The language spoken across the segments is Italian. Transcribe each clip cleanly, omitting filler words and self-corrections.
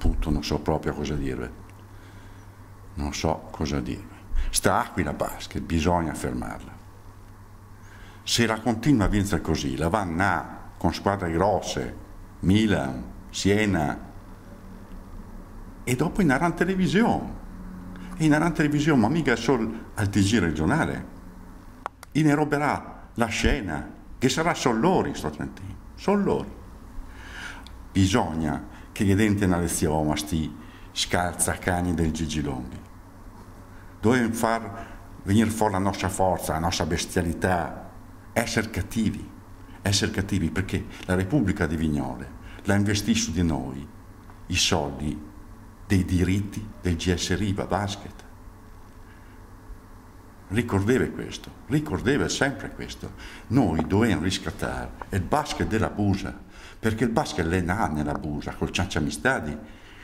punto non so proprio cosa dirvi. Non so cosa dirvi. Sta Aquila Basket bisogna fermarla. Se la continua a vincere così, la vanno con squadre grosse, Milan, Siena, e dopo in aran televisione. E in aran televisione, ma mica solo al TG regionale. Ineroberà la scena, che sarà solo loro, sto Trentino, solo loro. Bisogna che gli denti una lezione a sti scalzacani del Gigi Longhi. Dobbiamo far venire fuori la nostra forza, la nostra bestialità, essere cattivi, perché la Repubblica di Vignole l'ha investito su di noi i soldi dei diritti del GS Riva Basket. Ricordeve sempre questo. Noi dobbiamo riscattare il basket della Busa, perché il basket l'è nato nella Busa, col Cianciamistadi,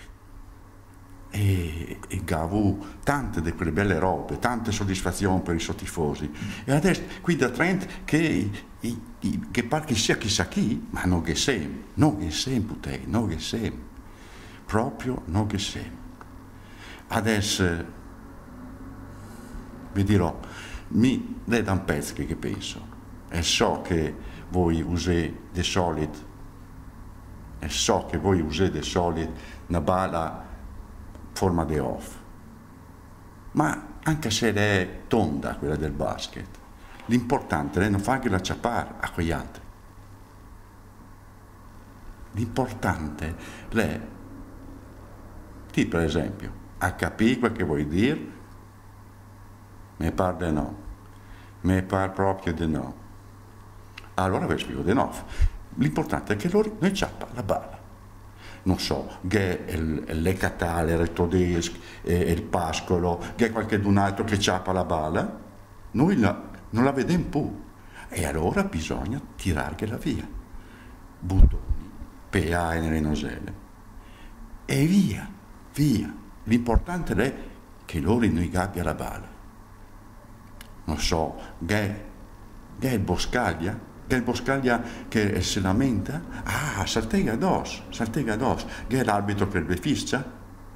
e Gavu tante di quelle belle robe, tante soddisfazioni per i suoi tifosi. E adesso qui da Trent che pare che sia chissà chi, ma non che sem, putei, non che sem, proprio non che sem. Adesso vi dirò, mi è da un pezzo che penso, e so che voi usate di solito, una bala forma di off, ma anche se è tonda quella del basket, l'importante è non fargliela acciappare a quegli altri. L'importante è, ti per esempio, a capire quel che vuoi dire, mi pare di no, mi pare proprio di no. Allora vi spiego di no. L'importante è che loro non ciappa la balla. Non so, che l'Ecatale, il Todesco, il Pascolo, che qualche d'un altro che ciappa la balla, noi non la vediamo più. E allora bisogna tirargliela via. Buttoni, PA nelle noselle. E via. L'importante è che loro non gabbia la balla. Non so, che il Boscaglia, che si lamenta, saltega addosso, che è l'arbitro che vi fischia,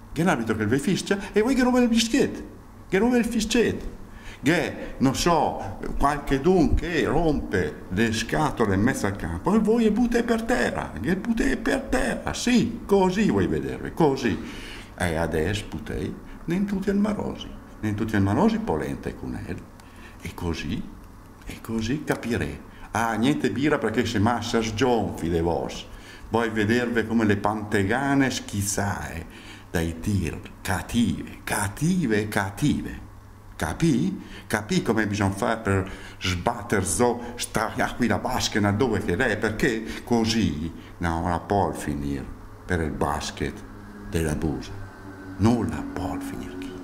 e voi che ruba il bischetto, che non so, qualche dun che rompe le scatole in mezzo al campo, e voi buttate per terra, sì, così vuoi vedervi, così. E adesso buttate, non tutti il marosi, polenta e cunel, e così capirei. Niente birra perché se massa sgionfi de vos. Vuoi vedervi come le pantegane schizzare dai tir cattive. Capì come bisogna fare per sbattere sta Aquila Basket dove che è, perché così non la può finire per il basket della Busa. Non la può finire.